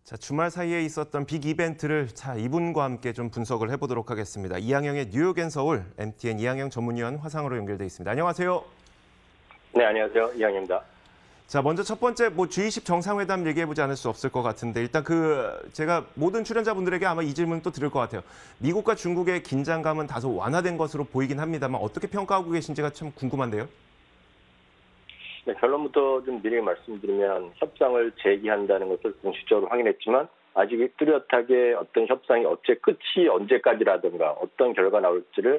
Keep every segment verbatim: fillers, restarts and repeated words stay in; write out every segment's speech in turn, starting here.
자, 주말 사이에 있었던 빅 이벤트를 자, 이분과 함께 좀 분석을 해보도록 하겠습니다. 이항영의 뉴욕 앤 서울, 엠티엔 이항영 전문위원 화상으로 연결돼 있습니다. 안녕하세요. 네, 안녕하세요. 이항영입니다. 자, 먼저 첫 번째 뭐 지 이십 정상회담 얘기해보지 않을 수 없을 것 같은데 일단 그 제가 모든 출연자분들에게 아마 이 질문 또 드릴 것 같아요. 미국과 중국의 긴장감은 다소 완화된 것으로 보이긴 합니다만 어떻게 평가하고 계신지가 참 궁금한데요. 네, 결론부터 좀 미리 말씀드리면 협상을 재개한다는 것을 공식적으로 확인했지만 아직 뚜렷하게 어떤 협상이 어째 끝이 언제까지라든가 어떤 결과가 나올지를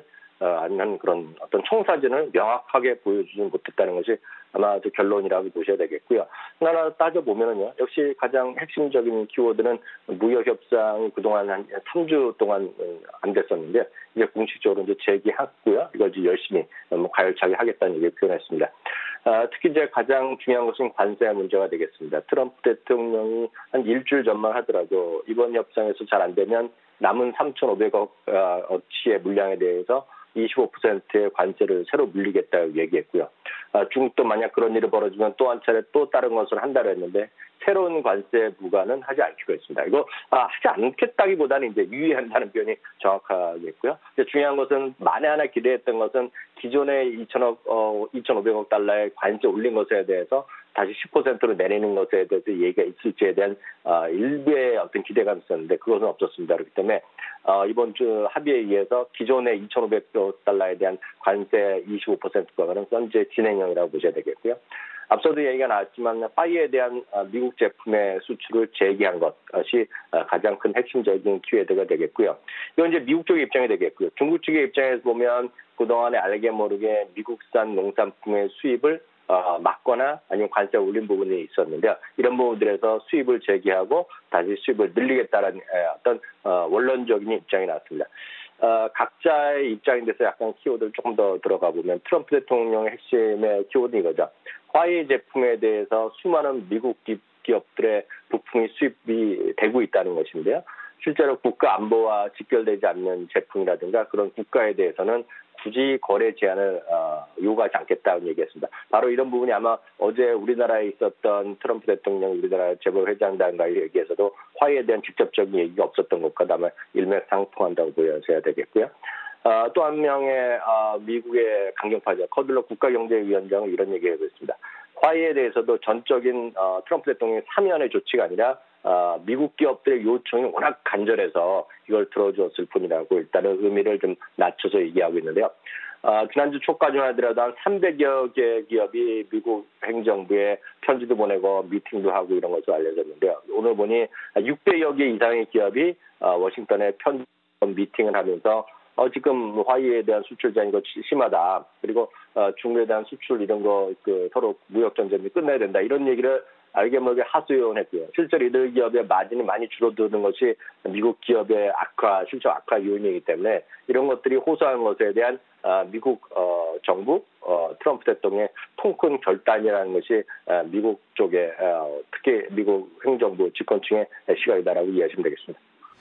아는 그런 어떤 총사진을 명확하게 보여주지 못했다는 것이 아마 그 결론이라고 보셔야 되겠고요. 하나 따져보면은요, 역시 가장 핵심적인 키워드는 무역 협상이 그동안 한 삼 주 동안 안 됐었는데 이제 공식적으로 이제 재개했고요. 이걸 이제 열심히 가열차게 하겠다는 얘기를 표현했습니다. 아, 특히 이제 가장 중요한 것은 관세 문제가 되겠습니다. 트럼프 대통령이 한 일주일 전만 하더라도 이번 협상에서 잘 안 되면 남은 삼천오백억 어치의 물량에 대해서 이십오 퍼센트의 관세를 새로 물리겠다고 얘기했고요. 아, 중국도 만약 그런 일이 벌어지면 또 한 차례 또 다른 것을 한다고 했는데 새로운 관세 부과는 하지 않기로 했습니다. 이거 아, 하지 않겠다기보다는 이제 유예한다는 표현이 정확하겠고요. 중요한 것은 만에 하나 기대했던 것은 기존의 이천억, 어, 이천오백억 달러의 관세 올린 것에 대해서 다시 십 퍼센트로 내리는 것에 대해서 얘기가 있을지에 대한 어, 일부의 어떤 기대감이 있었는데 그것은 없었습니다. 그렇기 때문에 어, 이번 주 합의에 의해서 기존의 이천오백억 달러에 대한 관세 이십오 퍼센트 부과는 현재 진행형이라고 보셔야 되겠고요. 앞서도 얘기가 나왔지만 화이에 대한 미국 제품의 수출을 재개한 것이 가장 큰 핵심적인 키워드가 되겠고요. 이건 이제 미국 쪽의 입장이 되겠고요. 중국 측의 입장에서 보면 그동안에 알게 모르게 미국산 농산품의 수입을 어, 막거나 아니면 관세 올린 부분이 있었는데 이런 부분들에서 수입을 재개하고 다시 수입을 늘리겠다는 어떤 어, 원론적인 입장이 나왔습니다. 어, 각자의 입장에 대해서 약간 키워드를 조금 더 들어가 보면 트럼프 대통령의 핵심의 키워드는 이거죠. 화웨이 제품에 대해서 수많은 미국 기업들의 부품이 수입이 되고 있다는 것인데요. 실제로 국가 안보와 직결되지 않는 제품이라든가 그런 국가에 대해서는 굳이 거래 제한을 어, 요구하지 않겠다고 얘기했습니다. 바로 이런 부분이 아마 어제 우리나라에 있었던 트럼프 대통령 우리나라 재벌회장단과의 얘기에서도 화해에 대한 직접적인 얘기가 없었던 것과 아마 일맥상통한다고 보여져야 되겠고요. 어, 또 한 명의 어, 미국의 강경파죠. 커들러 국가경제위원장은 이런 얘기를 하고 있습니다. 화해에 대해서도 전적인 어, 트럼프 대통령의 사면의 조치가 아니라 어, 미국 기업들의 요청이 워낙 간절해서 이걸 들어주었을 뿐이라고 일단은 의미를 좀 낮춰서 얘기하고 있는데요. 어, 지난주 초까지만 하더라도 한 삼백여 개 기업이 미국 행정부에 편지도 보내고 미팅도 하고 이런 것으로 알려졌는데요. 오늘 보니 육백여 개 이상의 기업이 어, 워싱턴에 편지 미팅을 하면서 어, 지금 화웨이에 대한 수출 제한이 심하다. 그리고 어, 중국에 대한 수출 이런 거 그 서로 무역 전쟁이 끝내야 된다. 이런 얘기를 알게 모르게 하소연했고요. 실제로 이들 기업의 마진이 많이 줄어드는 것이 미국 기업의 악화, 실적 악화 요인이기 때문에 이런 것들이 호소하는 것에 대한 어, 미국 어, 정부, 어, 트럼프 대통령의 통큰 결단이라는 것이 어, 미국 쪽에 어, 특히 미국 행정부 집권층의 시각이다라고 이해하시면 되겠습니다.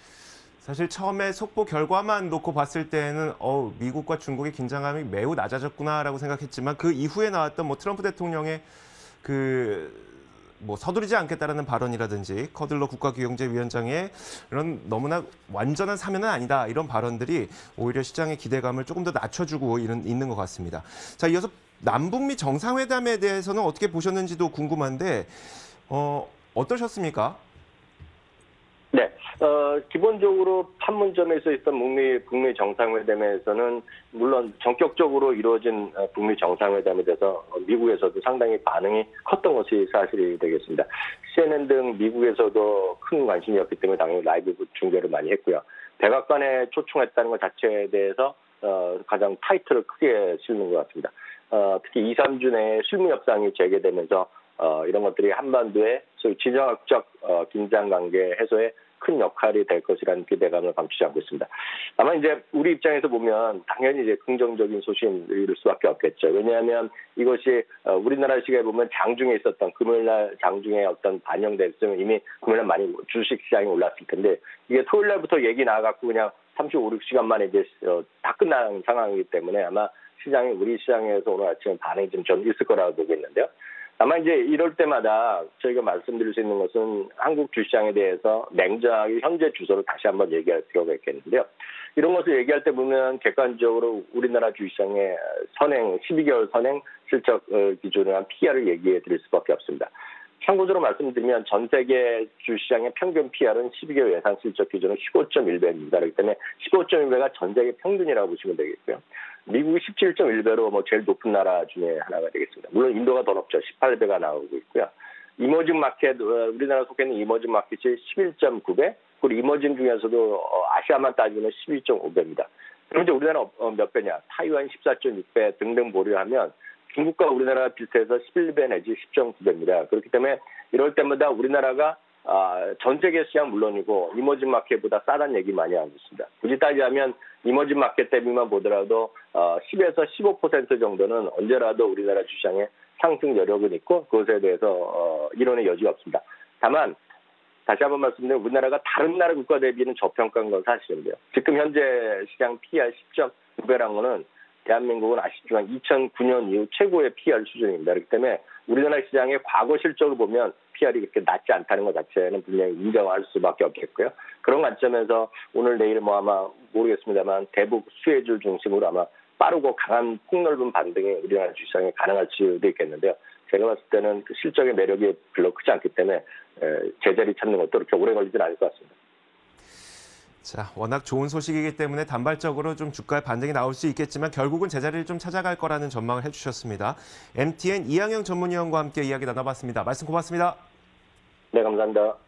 사실 처음에 속보 결과만 놓고 봤을 때는 어, 미국과 중국의 긴장감이 매우 낮아졌구나라고 생각했지만 그 이후에 나왔던 뭐 트럼프 대통령의 그 뭐 서두르지 않겠다라는 발언이라든지 커들러 국가경제위원장의 이런 너무나 완전한 사면은 아니다 이런 발언들이 오히려 시장의 기대감을 조금 더 낮춰주고 이런, 있는 것 같습니다. 자, 이어서 남북미 정상회담에 대해서는 어떻게 보셨는지도 궁금한데 어, 어떠셨습니까? 네, 어, 기본적으로 판문점에서 있던 북미, 북미 정상회담에서는 물론 전격적으로 이루어진 북미 정상회담에 대해서 미국에서도 상당히 반응이 컸던 것이 사실이 되겠습니다. 씨엔엔 등 미국에서도 큰 관심이었기 때문에 당연히 라이브 중계를 많이 했고요. 백악관에 초청했다는 것 자체에 대해서 어, 가장 타이틀을 크게 싣는 것 같습니다. 어, 특히 이, 삼 주 내에 실무협상이 재개되면서 어, 이런 것들이 한반도의 소위 지정학적 어, 긴장관계 해소에 큰 역할이 될 것이라는 기대감을 감추지 않고 있습니다. 다만 이제 우리 입장에서 보면 당연히 이제 긍정적인 소식일 수밖에 없겠죠. 왜냐하면 이것이 우리나라 시각에 보면 장중에 있었던 금요일날 장중에 어떤 반영됐으면 이미 금요일날 많이 주식 시장이 올랐을 텐데 이게 토요일날부터 얘기 나와갖고 그냥 삼십오, 육 시간 만에 이제 다 끝난 상황이기 때문에 아마 시장이 우리 시장에서 오늘 아침에 반응이 좀, 좀 있을 거라고 보고 있는데요. 다만 이제 이럴 때마다 저희가 말씀드릴 수 있는 것은 한국 주시장에 대해서 냉정하게 현재 주소를 다시 한번 얘기할 필요가 있겠는데요. 이런 것을 얘기할 때 보면 객관적으로 우리나라 주시장의 선행, 십이 개월 선행 실적 기준으로 한 피이알을 얘기해 드릴 수밖에 없습니다. 참고적으로 말씀드리면 전 세계 주시장의 평균 피이알은 십이 개월 예상 실적 기준은 십오 점 일 배입니다. 그렇기 때문에 십오 점 일 배가 전 세계 평균이라고 보시면 되겠고요. 미국이 십칠 점 일 배로 뭐 제일 높은 나라 중에 하나가 되겠습니다. 물론 인도가 더 높죠. 십팔 배가 나오고 있고요. 이머징 마켓, 우리나라 속해 있는 이머징 마켓이 십일 점 구 배, 그리고 이머징 중에서도 아시아만 따지면 십이 점 오 배입니다. 그럼 이제 우리나라 몇 배냐? 타이완 십사 점 육 배 등등 보류하면 중국과 우리나라가 비슷해서 십일 배 내지 십 점 구 배입니다. 그렇기 때문에 이럴 때마다 우리나라가 전 세계 시장 물론이고 이머징 마켓보다 싸다는 얘기 많이 하고 있습니다. 굳이 따지자면 이머징 마켓 대비만 보더라도 십에서 십오 퍼센트 정도는 언제라도 우리나라 주시장에 상승 여력은 있고 그것에 대해서 이론의 여지가 없습니다. 다만 다시 한번 말씀드리면 우리나라가 다른 나라 국가 대비는 저평가인 건 사실인데요. 지금 현재 시장 피이알 십 점 구 배라는 거는 대한민국은 아시지만 이천구 년 이후 최고의 피이알 수준입니다. 그렇기 때문에 우리나라 시장의 과거 실적을 보면 피이알이 그렇게 낮지 않다는 것 자체는 분명히 인정할 수밖에 없겠고요. 그런 관점에서 오늘 내일 뭐 아마 모르겠습니다만 대북 수혜주 중심으로 아마 빠르고 강한 폭넓은 반등이 우리나라 주시장에 가능할 수도 있겠는데요. 제가 봤을 때는 그 실적의 매력이 별로 크지 않기 때문에 제자리 찾는 것도 그렇게 오래 걸리진 않을 것 같습니다. 자, 워낙 좋은 소식이기 때문에 단발적으로 좀 주가의 반등이 나올 수 있겠지만 결국은 제자리를 좀 찾아갈 거라는 전망을 해주셨습니다. 엠티엔 이항영 전문위원과 함께 이야기 나눠봤습니다. 말씀 고맙습니다. 네, 감사합니다.